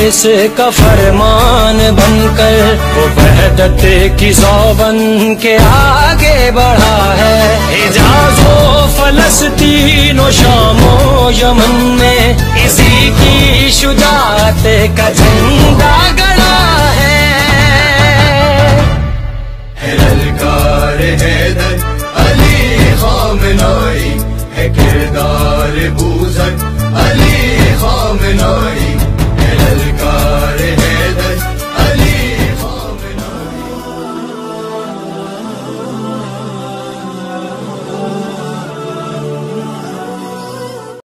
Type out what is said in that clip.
इसका फरमान बनकर वो वहदत की सौबन के आगे बढ़ा है। हिजाज़ो फलस्तीन और शामो यमन में इसी की शुजाअत का झंडा